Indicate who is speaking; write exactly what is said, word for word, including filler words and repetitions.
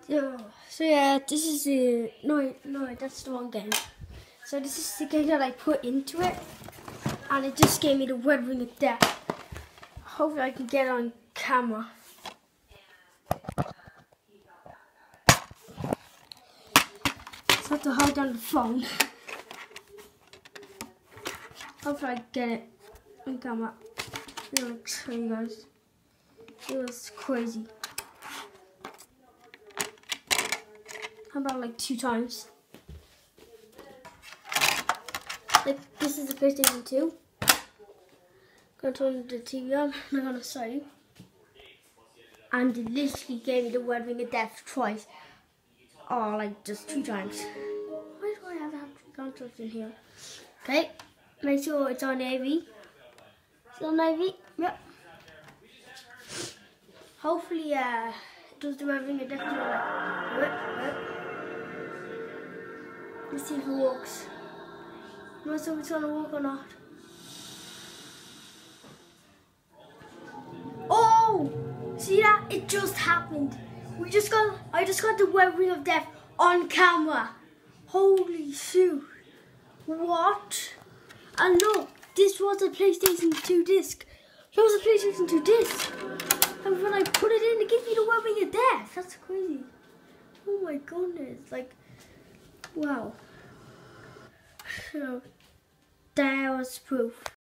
Speaker 1: So, so yeah, this is the, no, no, that's the wrong game. So this is the game that I put into it, and it just gave me the web ring of death. Hopefully I can get it on camera. Just have to hold down the phone. Hopefully I get it on camera. I'll show you guys. It was crazy. How about like two times? Like, this is the PlayStation two. I'm gonna turn the T V on. I'm gonna show you. And it literally gave me the word ring of death twice. Or like just two times. Why do I have to have three consoles in here? Okay, make sure it's on A V. It's on A V. Yep. Hopefully, uh, it does the word ring of death. Like, wait, wait. Let's see if it works. I'm not sure if it's gonna work or not. Oh! See that? It just happened. We just got, I just got the web ring of death on camera. Holy shoot. What? And look, this was a PlayStation two disc. That was a PlayStation two disc. And when I put it in, it gave me the web ring of death. That's crazy. Oh my goodness. Like, wow. So, that was proof.